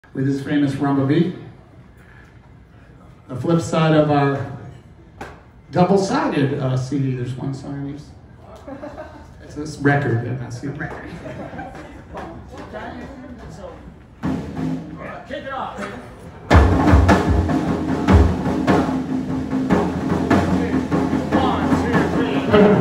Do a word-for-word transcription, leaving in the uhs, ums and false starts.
with his famous rumba beat. The flip side of our double-sided uh, C D, there's one side of these. It's this record, yeah, that's the record. So, kick it off. One, two, three.